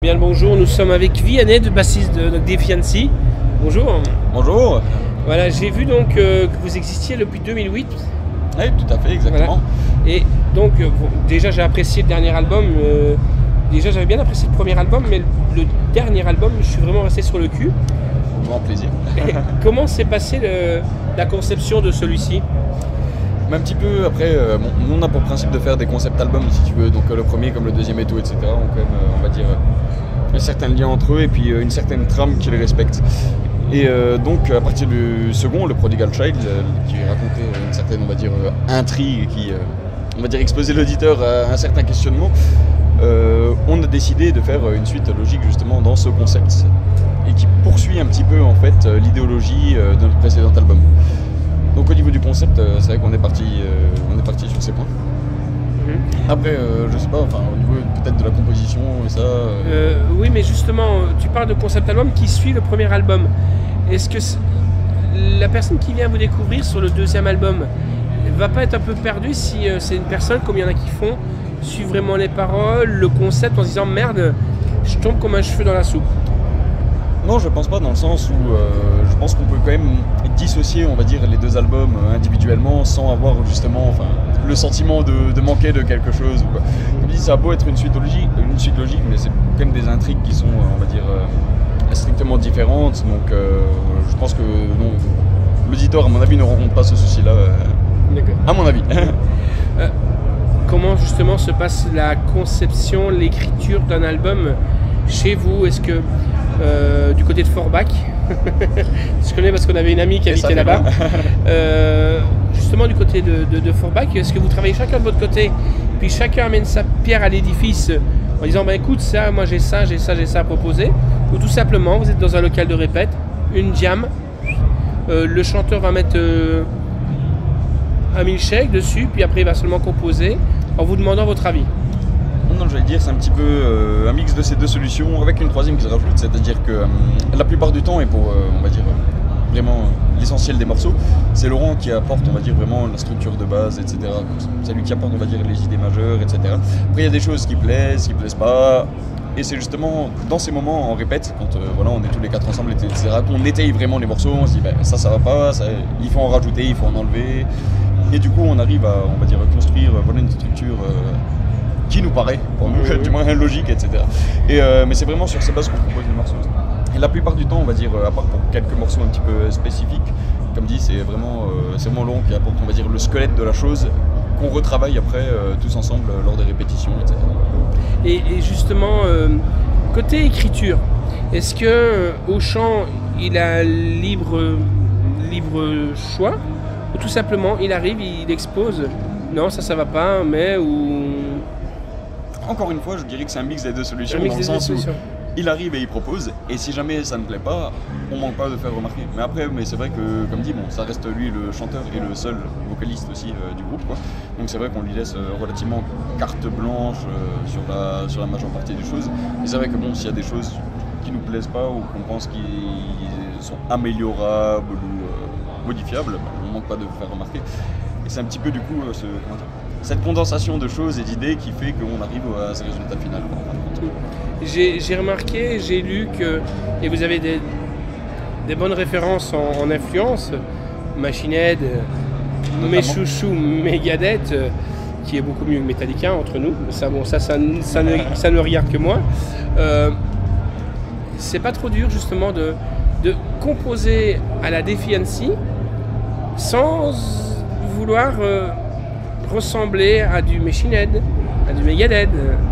Bien le bonjour, nous sommes avec Vianney, de bassiste de Defiancy. Bonjour. Bonjour. Voilà, j'ai vu donc que vous existiez depuis 2008. Oui, tout à fait, exactement. Voilà. Et donc, déjà j'ai apprécié le dernier album. Déjà j'avais bien apprécié le premier album, mais le dernier album, je suis vraiment resté sur le cul. Grand plaisir. Et comment s'est passée la conception de celui-ci? Mais un petit peu après, on a pour principe de faire des concept albums si tu veux, donc le premier comme le deuxième et tout, etc. ont quand même, on va dire, un certain lien entre eux et puis une certaine trame qui les respecte. Et donc à partir du second, le Prodigal Child, qui racontait une certaine, on va dire, intrigue qui, on va dire, exposait l'auditeur à un certain questionnement, on a décidé de faire une suite logique justement dans ce concept et qui poursuit un petit peu en fait l'idéologie de notre précédent album. Donc au niveau du concept, c'est vrai qu'on est parti sur ces points. Après, je sais pas, enfin au niveau peut-être de la composition et ça. Oui, mais justement, tu parles de concept album qui suit le premier album. Est-ce que la personne qui vient vous découvrir sur le deuxième album va pas être un peu perdue si c'est une personne, comme il y en a qui font, suivent vraiment les paroles, le concept en se disant merde, je tombe comme un cheveu dans la soupe? Non, je pense pas, dans le sens où je pense qu'on peut quand même dissocier, on va dire, les deux albums individuellement sans avoir justement, enfin, le sentiment de manquer de quelque chose. Ou quoi. Comme je dis, ça a beau être une suite logique, mais c'est quand même des intrigues qui sont, on va dire, strictement différentes. Donc, je pense que non, l'auditeur, à mon avis, ne rencontre pas ce souci-là. À mon avis. Comment justement se passe la conception, l'écriture d'un album chez vous? Est-ce que du côté de Forbach, je connais parce qu'on avait une amie qui habitait là-bas, justement du côté de Forbach, est-ce que vous travaillez chacun de votre côté, puis chacun amène sa pierre à l'édifice en disant bah, écoute, ça, moi j'ai ça à proposer, ou tout simplement vous êtes dans un local de répète, une jam, le chanteur va mettre un milkshake dessus, puis après il va seulement composer en vous demandant votre avis? Non, j'allais dire c'est un petit peu un mix de ces deux solutions avec une troisième qui se rajoute, c'est-à-dire que la plupart du temps et pour on va dire vraiment l'essentiel des morceaux, c'est Laurent qui apporte, on va dire, vraiment la structure de base, etc. C'est lui qui apporte, on va dire, les idées majeures, etc. Après il y a des choses qui plaisent pas, et c'est justement dans ces moments on répète quand voilà, on est tous les quatre ensemble, etc. qu'on étaye vraiment les morceaux, on se dit ben, ça va pas, ça, il faut en rajouter, il faut en enlever, et du coup on arrive à, on va dire, construire voilà, une structure qui nous paraît, pour nous, du moins logique, etc. Et, mais c'est vraiment sur ces bases qu'on compose les morceaux. Et la plupart du temps, on va dire, à part pour quelques morceaux un petit peu spécifiques, comme dit, c'est vraiment Laurent qui apporte, on va dire, le squelette de la chose, qu'on retravaille après tous ensemble lors des répétitions, etc. Et justement, côté écriture, est-ce que au chant, il a libre choix, ou tout simplement, il arrive, il expose, non, ça va pas, mais ou... Encore une fois, je dirais que c'est un mix des deux solutions, dans le sens où il arrive et il propose, et si jamais ça ne plaît pas, on manque pas de faire remarquer. Mais après, c'est vrai que, comme dit, bon, ça reste lui le chanteur et le seul vocaliste aussi du groupe, quoi. Donc c'est vrai qu'on lui laisse relativement carte blanche sur la majeure partie des choses. Et c'est vrai que bon, s'il y a des choses qui nous plaisent pas ou qu'on pense qu'ils sont améliorables ou modifiables, on manque pas de faire remarquer. Et c'est un petit peu du coup cette condensation de choses et d'idées qui fait qu'on arrive à ce résultat final. J'ai remarqué, j'ai lu que, et vous avez des bonnes références en influence, Machine Head, mes chouchous, Megadeth, qui est beaucoup mieux que Metallica entre nous, ça ne regarde que moi. C'est pas trop dur justement de composer à la Defiancy sans vouloir ressembler à du Machine Head, à du Megadeth?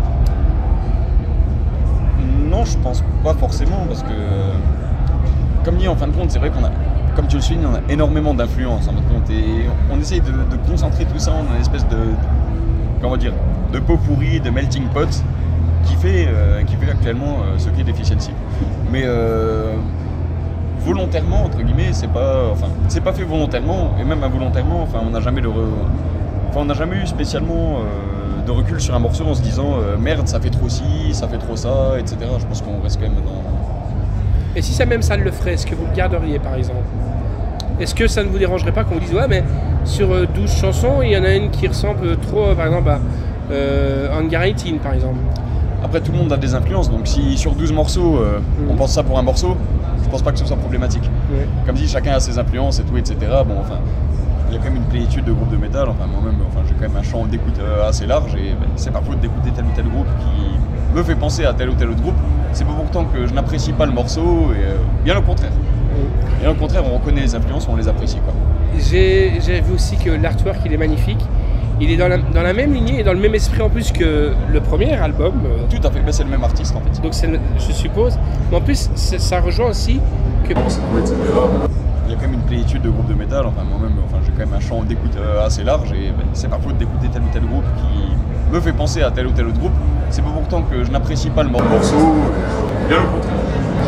Non, je pense pas forcément, parce que comme dit, en fin de compte, c'est vrai qu'on a, comme tu le soulignes, on a énormément d'influence en fin de compte, et on essaye de concentrer tout ça en une espèce de, comment dire, de pot pourri, de melting pot qui fait actuellement ce qu'est Defiancy. Mais volontairement, entre guillemets, c'est pas fait volontairement, et même involontairement, enfin on n'a jamais eu spécialement de recul sur un morceau en se disant merde, ça fait trop ci, ça fait trop ça, etc. Je pense qu'on reste quand même dans... Et si ça même ça le ferait, est-ce que vous le garderiez par exemple? Est-ce que ça ne vous dérangerait pas qu'on vous dise ouais mais sur 12 chansons, il y en a une qui ressemble trop par exemple à Hangar 18 par exemple? Après, tout le monde a des influences, donc si sur 12 morceaux, on pense ça pour un morceau, je pense pas que ce soit problématique. Comme dit, chacun a ses influences et tout, etc. Bon, enfin, il y a quand même une plénitude de groupes de métal. Enfin, moi-même, j'ai quand même un champ d'écoute assez large et c'est pas faute d'écouter tel ou tel groupe qui me fait penser à tel ou tel autre groupe. C'est pas pourtant que je n'apprécie pas le morceau, et bien au contraire. Et au contraire, on reconnaît les influences, on les apprécie, quoi. J'ai vu aussi que l'artwork, il est magnifique. Il est dans la même lignée et dans le même esprit en plus que le premier album. Tout à fait, c'est le même artiste en fait. Donc je suppose. Mais en plus, ça rejoint aussi que... Il y a quand même une plénitude de groupes de métal. Enfin, moi-même, j'ai quand même un champ d'écoute assez large et c'est pas faute d'écouter tel ou tel groupe qui me fait penser à tel ou tel autre groupe. C'est pas pourtant que je n'apprécie pas le morceau. Bien au contraire.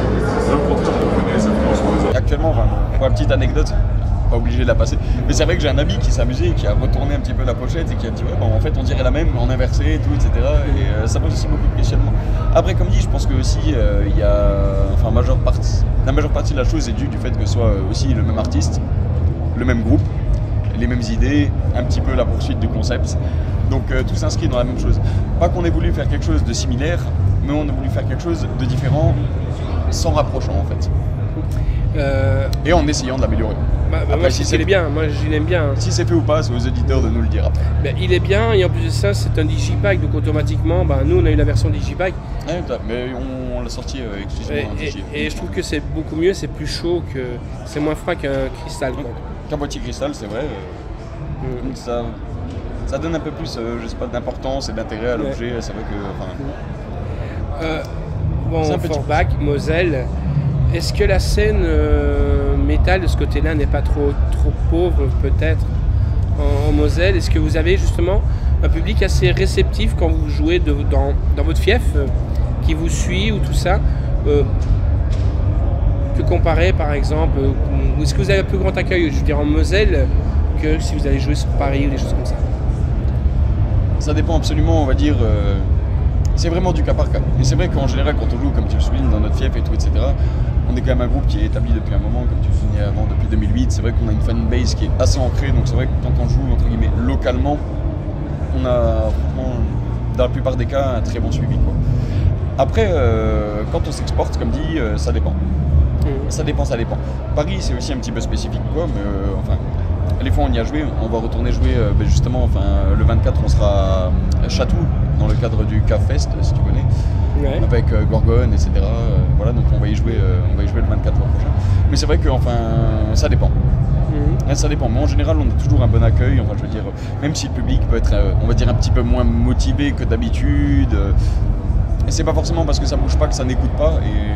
Actuellement, pour la petite anecdote, pas obligé de la passer, mais c'est vrai que j'ai un ami qui s'est amusé, qui a retourné un petit peu la pochette et qui a dit ouais, bon, en fait on dirait la même en inversé et tout, etc. Et ça pose aussi beaucoup de questionnements. Après, comme dit, je pense que aussi il y a, la majeure partie de la chose est due du fait que ce soit aussi le même artiste, le même groupe, les mêmes idées, un petit peu la poursuite du concept. Donc tout s'inscrit dans la même chose. Pas qu'on ait voulu faire quelque chose de similaire, mais on a voulu faire quelque chose de différent, sans rapprochant en fait. Et en essayant de l'améliorer. Moi, si il est bien, moi je l'aime bien. Si c'est fait ou pas, c'est aux éditeurs de nous le dire après. Il est bien, et en plus de ça, c'est un digipack, donc automatiquement, nous on a eu la version digipack. Mais on l'a sorti exclusivement en digi. Et je trouve que c'est beaucoup mieux, c'est plus chaud, c'est moins froid qu'un cristal. Qu'un boîtier cristal, c'est vrai. Ça donne un peu plus, je sais pas, d'importance et d'intérêt à l'objet. C'est vrai que. Forbach, Moselle. Est-ce que la scène métal de ce côté-là n'est pas trop pauvre peut-être en Moselle? Est-ce que vous avez justement un public assez réceptif quand vous jouez dans votre fief qui vous suit ou tout ça que comparé par exemple, est-ce que vous avez un plus grand accueil, je veux dire en Moselle, que si vous allez jouer sur Paris ou des choses comme ça? Ça dépend absolument, on va dire. C'est vraiment du cas par cas. Et c'est vrai qu'en général, quand on joue, comme tu le soulignes, dans notre fief et tout, etc., on est quand même un groupe qui est établi depuis un moment, comme tu le soulignais avant, depuis 2008. C'est vrai qu'on a une fanbase qui est assez ancrée, donc c'est vrai que quand on joue, entre guillemets, localement, on a, dans la plupart des cas, un très bon suivi, quoi. Après, quand on s'exporte, comme dit, ça dépend. Ça dépend. Paris, c'est aussi un petit peu spécifique, quoi, mais les fois on y a joué, on va retourner jouer justement, le 24, on sera à Chatou, dans le cadre du CAFest, si tu connais, avec Gorgone, etc. Voilà, donc on va y jouer le 24 juin prochain. Mais c'est vrai que ça dépend. Ça dépend, mais en général on a toujours un bon accueil, je veux dire, même si le public peut être, on va dire, un petit peu moins motivé que d'habitude. Et c'est pas forcément parce que ça bouge pas que ça n'écoute pas.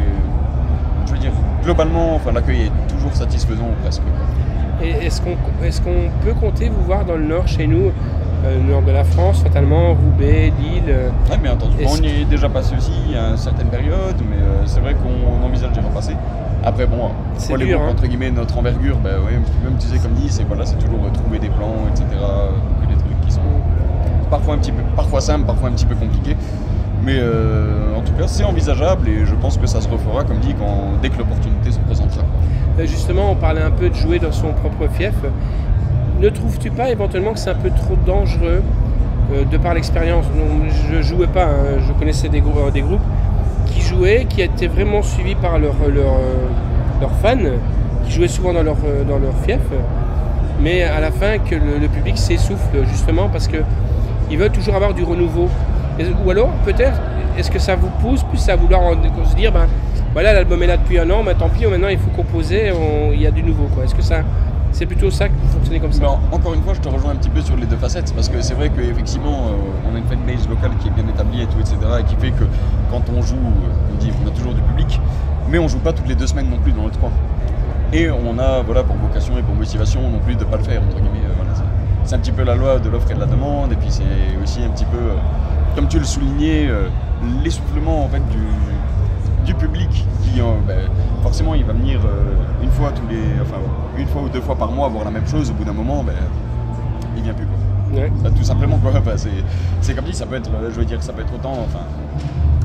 Et je veux dire, globalement, l'accueil est toujours satisfaisant ou presque. Et est-ce qu'on peut compter vous voir dans le nord chez nous, le nord de la France, fatalement, Roubaix, Lille? Oui, bien entendu. On y est déjà passé aussi il y a une certaine période, mais c'est vrai qu'on envisage d'y repasser. Après, pour les groupes, entre guillemets, notre envergure, même tu sais, comme dit, c'est toujours trouver des plans, etc. Des trucs qui sont parfois simples, parfois un petit peu compliqués. Mais en tout cas, c'est envisageable et je pense que ça se refera, comme dit, dès que l'opportunité se présentera. Justement, on parlait un peu de jouer dans son propre fief. Ne trouves-tu pas éventuellement que c'est un peu trop dangereux de par l'expérience? Je jouais pas, je connaissais des groupes qui jouaient, qui étaient vraiment suivis par leurs fans, qui jouaient souvent dans leur fief, mais à la fin que le public s'essouffle justement parce qu'ils veulent toujours avoir du renouveau. Ou alors, peut-être, est-ce que ça vous pousse plus à vouloir se dire, voilà, l'album est là depuis un an, tant pis, maintenant il faut composer, il y a du nouveau, quoi. Est-ce que c'est plutôt ça que vous fonctionnez comme ça? Encore une fois, je te rejoins un petit peu sur les deux facettes, parce que c'est vrai qu'effectivement, on a une fanbase locale qui est bien établie et tout, etc., et qui fait que quand on joue, on a toujours du public, mais on joue pas toutes les 2 semaines non plus dans notre coin. Et on a, pour vocation et pour motivation non plus de ne pas le faire, entre guillemets. C'est un petit peu la loi de l'offre et de la demande, et puis c'est aussi un petit peu, comme tu le soulignais, l'essoufflement en fait du public qui forcément il va venir une fois ou 2 fois par mois voir la même chose. Au bout d'un moment, il vient plus, quoi. Tout simplement, quoi. C'est comme dit, ça peut être, ça peut être autant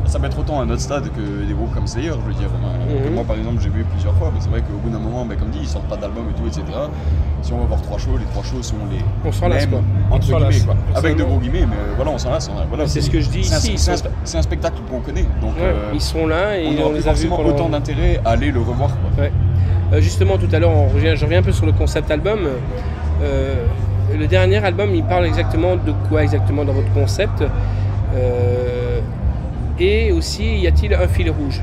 ça peut être autant à notre stade que des groupes comme Slayer, je veux dire. Que moi par exemple j'ai vu plusieurs fois, mais c'est vrai qu'au bout d'un moment, comme dit, ils sortent pas d'album et tout, etc. Si on va voir 3 shows, les 3 shows sont les on s'en lasse, quoi. entre guillemets, quoi. Avec de gros guillemets, mais voilà, on s'en lasse. Voilà, c'est ce que je dis ici. C'est un spectacle qu'on connaît, donc ils sont là et on les a vu pendant autant d'intérêt à aller le revoir, quoi. Ouais. Justement tout à l'heure, je reviens un peu sur le concept album. Le dernier album, il parle exactement de quoi exactement dans votre concept, et aussi, y a-t-il un fil rouge?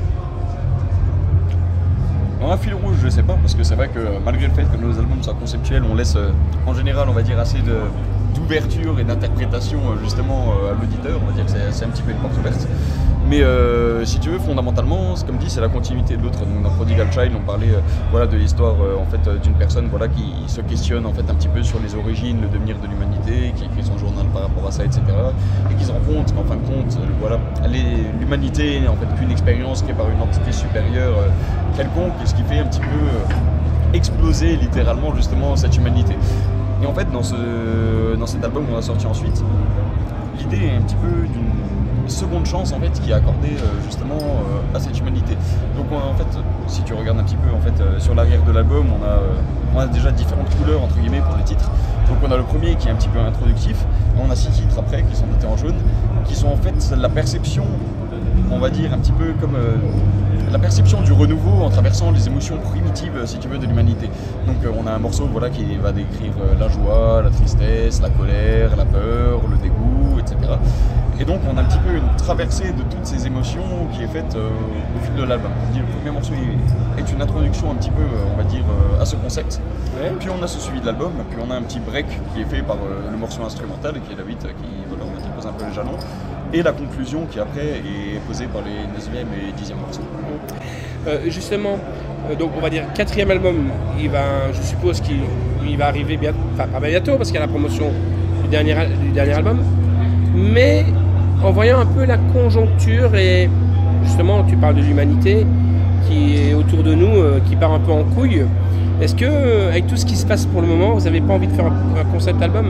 Alors, un fil rouge, je sais pas, parce que c'est vrai que malgré le fait que nos albums soient conceptuels, on laisse en général, on va dire, assez d'ouverture et d'interprétation justement à l'auditeur. On va dire que c'est un petit peu une porte ouverte. Mais si tu veux, fondamentalement, comme dit, c'est la continuité de l'autre. Donc dans Prodigal Child, on parlait voilà, de l'histoire en fait, d'une personne voilà, qui se questionne en fait, un petit peu sur les origines, le devenir de l'humanité, qui écrit son journal par rapport à ça, etc. Et qui se rend compte qu'en fin de compte, voilà, l'humanité n'est en fait qu'une expérience créée par une entité supérieure quelconque, et ce qui fait un petit peu exploser littéralement justement cette humanité. Et en fait, dans cet album qu'on a sorti ensuite, l'idée est un petit peu d'une seconde chance en fait qui est accordée justement à cette humanité. Donc en fait, si tu regardes un petit peu en fait sur l'arrière de l'album, on a déjà différentes couleurs entre guillemets pour les titres. Donc on a le premier qui est un petit peu introductif, et on a 6 titres après qui sont notés en jaune, qui sont en fait la perception, on va dire un petit peu comme la perception du renouveau en traversant les émotions primitives, si tu veux, de l'humanité. Donc on a un morceau voilà, qui va décrire la joie, la tristesse, la colère, la peur, le dégoût, etc. Et donc on a un petit peu une traversée de toutes ces émotions qui est faite au fil de l'album. Le premier morceau est une introduction un petit peu, on va dire, à ce concept. Ouais. Puis on a ce suivi de l'album, puis on a un petit break qui est fait par le morceau instrumental, qui est la 8, qui voilà, on va dire, pose un peu les jalons. Et la conclusion qui après est posée par les 9e et 10e morceaux. Justement, donc on va dire 4e album, je suppose qu'il va arriver bientôt, enfin pas bientôt parce qu'il y a la promotion du dernier album, mais en voyant un peu la conjoncture et justement tu parles de l'humanité qui est autour de nous, qui part un peu en couille, est-ce que avec tout ce qui se passe pour le moment, vous n'avez pas envie de faire un concept album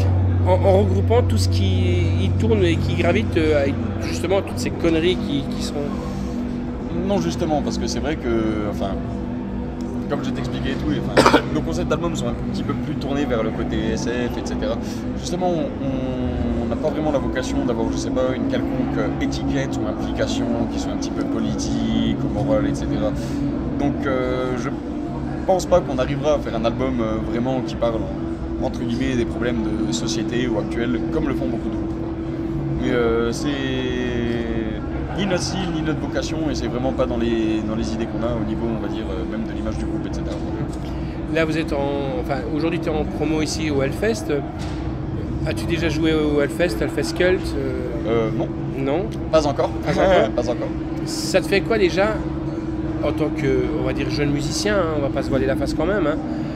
en regroupant tout ce qui y tourne et qui gravite avec justement toutes ces conneries qui sont... Non, justement, parce que c'est vrai que, enfin, comme je t'expliquais et tout, enfin, nos concepts d'albums sont un petit peu plus tournés vers le côté SF, etc. Justement, on n'a pas vraiment la vocation d'avoir, je sais pas, une quelconque étiquette ou implication qui soit un petit peu politique ou morale, etc. Donc, je pense pas qu'on arrivera à faire un album vraiment qui parle entre guillemets des problèmes de société ou actuels, comme le font beaucoup de groupes. Mais c'est ni notre style, ni notre vocation, et c'est vraiment pas dans les idées qu'on a au niveau, on va dire, même de l'image du groupe, etc. Là, vous êtes aujourd'hui, tu es en promo ici au Hellfest. As-tu déjà joué au Hellfest Cult Non. Non. Pas encore. Pas encore. Pas encore. Ça te fait quoi déjà, en tant que, on va dire, jeune musicien, hein, on va pas se voiler la face quand même, hein,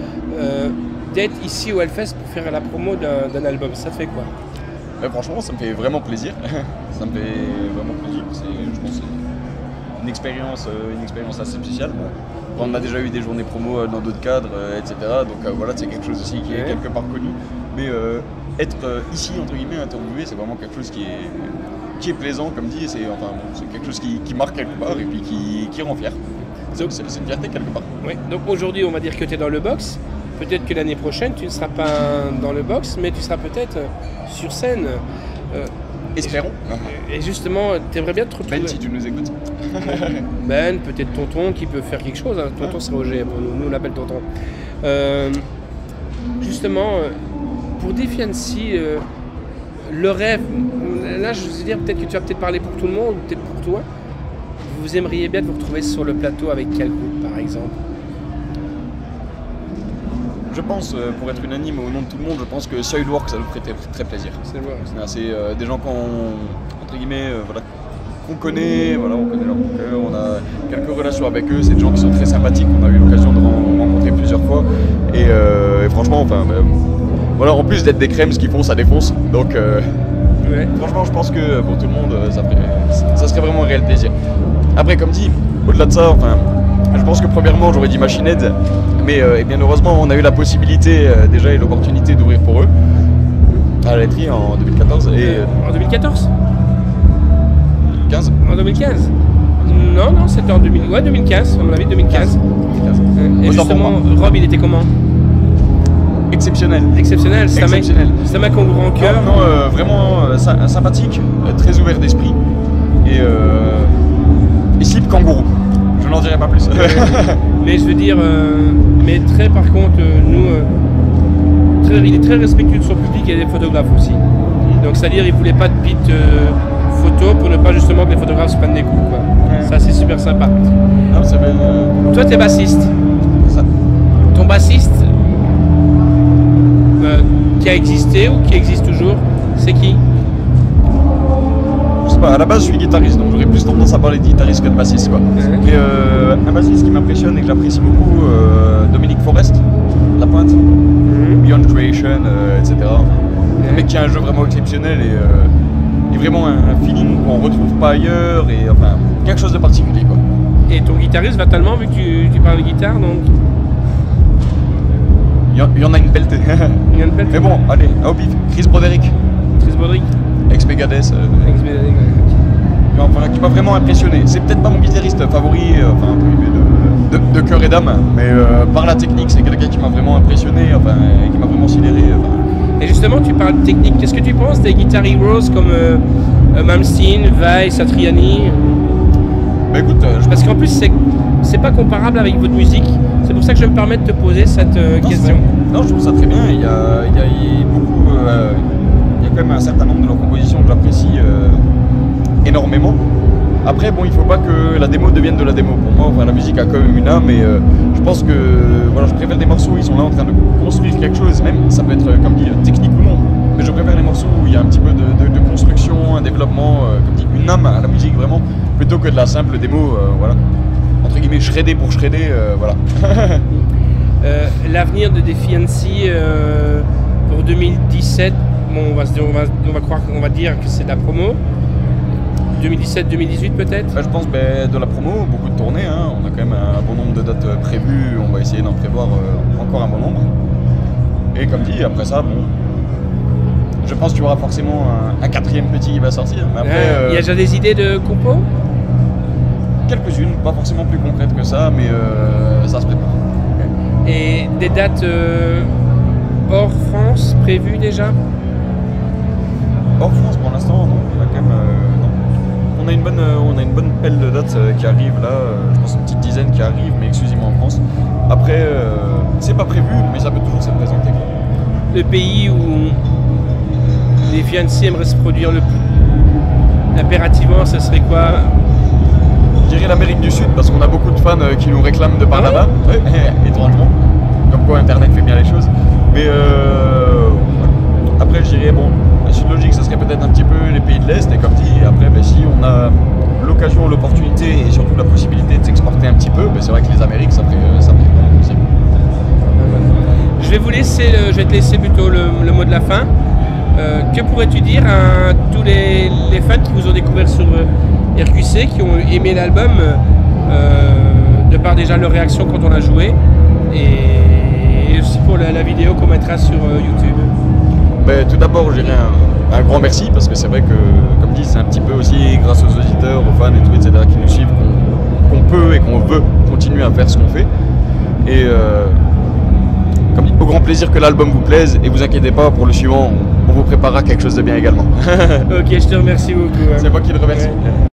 d'être ici au Hellfest pour faire la promo d'un album, ça te fait quoi? Franchement, ça me fait vraiment plaisir. Ça me fait vraiment plaisir. Je pense que c'est une expérience assez spéciale. Bon, on a déjà eu des journées promo dans d'autres cadres, etc. Donc voilà, c'est quelque chose aussi qui est quelque part connu. Mais être ici, entre guillemets, interviewé, c'est vraiment quelque chose qui est plaisant, comme dit. C'est quelque chose qui marque quelque part et puis qui rend fier. C'est une fierté quelque part. Oui. Donc aujourd'hui, on va dire que tu es dans le box. Peut-être que l'année prochaine, tu ne seras pas dans le box, mais tu seras peut-être sur scène. Espérons. Et justement, tu aimerais bien te retrouver... Ben, si tu nous écoutes. Ben, peut-être Tonton qui peut faire quelque chose. Hein. Tonton, c'est Roger, nous on l'appelle Tonton. Justement, pour DFNC, le rêve, là je veux dire, peut-être que tu vas peut-être parler pour tout le monde, peut-être pour toi. Vous aimeriez bien vous retrouver sur le plateau avec quel groupe, par exemple? Je pense, pour être unanime au nom de tout le monde, je pense que Soilwork, ça nous ferait très plaisir. C'est des gens entre guillemets, voilà, qu'on connaît, voilà, on connaît leur cœur, on a quelques relations avec eux, c'est des gens qui sont très sympathiques, on a eu l'occasion de rencontrer plusieurs fois. Et franchement, enfin, voilà, en plus d'être des crèmes, ce qu'ils font, ça défonce. Donc, franchement, je pense que pour tout le monde, ça serait vraiment un réel plaisir. Après, comme dit, au-delà de ça, enfin, je pense que premièrement, j'aurais dit Machine Head, mais bien heureusement, on a eu la possibilité déjà et l'opportunité d'ouvrir pour eux à la laiterie en 2014. En 2014 2015. En 2015? Non, non, c'était en 2015, à mon avis 2015. 2015. Et Autant justement, pour Rob, il était comment? Exceptionnel. Exceptionnel, c'est un mec en grand cœur. Non, vraiment sympathique, très ouvert d'esprit et slip kangourou. Je n'en dirai pas plus. Mais je veux dire, mais très par contre, il est très respectueux de son public et des photographes aussi. Donc c'est-à-dire, il voulait pas de pit photo pour ne pas justement que les photographes se prennent des coups, quoi. Ouais. Ça, c'est super sympa. Non, ça fait, Toi, t'es bassiste. ça. Ton bassiste qui a existé ou qui existe toujours, c'est qui? Je sais pas, à la base je suis guitariste, donc j'aurais plus tendance à parler de guitariste que de bassiste, quoi. Ouais. Mais un bassiste qui m'impressionne et que j'apprécie beaucoup, Dominique Forest, La Pointe, Beyond Creation, etc. Un mec qui a un jeu vraiment exceptionnel et vraiment un feeling qu'on retrouve pas ailleurs et enfin quelque chose de particulier, quoi. Et ton guitariste va tellement, vu que tu parles de guitare, donc Il y en a une pelletée. il y a une belle. Mais bon, allez, au pif, Chris Broderick, Chris Broderick. ex-Megadeth, Ex-Megadeth, qui m'a vraiment impressionné. C'est peut-être pas mon guitariste favori, enfin de cœur et d'âme, mais par la technique, c'est quelqu'un qui m'a vraiment impressionné, enfin, et qui m'a vraiment sidéré. Et justement, tu parles de technique. Qu'est-ce que tu penses des Guitar Heroes comme Malmsteen, Vai, Satriani? Bah écoute, Parce qu'en plus, c'est pas comparable avec votre musique. C'est pour ça que je me permets de te poser cette question. Non, je trouve ça très bien. Il y a beaucoup, il y a quand même un certain nombre de leurs compositions que j'apprécie énormément. Après, bon, il faut pas que la démo devienne de la démo. Pour moi, enfin, la musique a quand même une âme et je pense que voilà, je préfère des morceaux où ils sont là en train de construire quelque chose, même ça peut être comme dit technique ou non. Mais je préfère les morceaux où il y a un petit peu de construction, un développement, comme dit, une âme à la musique vraiment, plutôt que de la simple démo, voilà. Entre guillemets, shredder pour shredder, voilà. L'avenir de Defiancy pour 2017, bon, on va dire que c'est de la promo. 2017-2018 peut-être. Je pense de la promo, beaucoup de tournées, hein. On a quand même un bon nombre de dates prévues, on va essayer d'en prévoir encore un bon nombre. Et comme dit, après ça, bon, je pense qu'il y aura forcément un quatrième petit qui va sortir. Mais après, Il y a déjà des idées de compos? quelques-unes, pas forcément plus concrètes que ça, mais ça se prépare. Et des dates hors France prévues déjà? Hors France pour l'instant, non. On a quand même, non. On a une bonne pelle de dates qui arrive là, je pense une petite dizaine qui arrive, mais exclusivement en France. Après, c'est pas prévu, mais ça peut toujours se présenter, quoi. Le pays où les fiancés aimeraient se produire le plus impérativement, ce serait quoi? Je dirais l'Amérique du Sud, parce qu'on a beaucoup de fans qui nous réclament de par Ah ouais là-bas, ouais, étrangement. Comme quoi Internet fait bien les choses. Mais après, je dirais, bon, la suite logique, ce serait peut-être un petit peu les pays de l'Est, et comme dit, après, si on a l'occasion, l'opportunité et surtout la possibilité de s'exporter un petit peu, c'est vrai que les Amériques, ça ferait vraiment possible. Je vais te laisser plutôt le mot de la fin. Que pourrais-tu dire à tous les fans qui vous ont découvert sur RQC, qui ont aimé l'album, de par déjà leur réaction quand on l'a joué, et aussi pour la vidéo qu'on mettra sur YouTube? Tout d'abord, je dirais un grand merci, parce que c'est vrai que, comme dit, c'est un petit peu aussi grâce aux auditeurs, aux fans et tout, etc., qui nous suivent, qu'on peut et qu'on veut continuer à faire ce qu'on fait. Et comme dit, au grand plaisir que l'album vous plaise, et vous inquiétez pas, pour le suivant, on vous préparera quelque chose de bien également. Ok, je te remercie beaucoup. C'est moi qui le remercie. Ouais.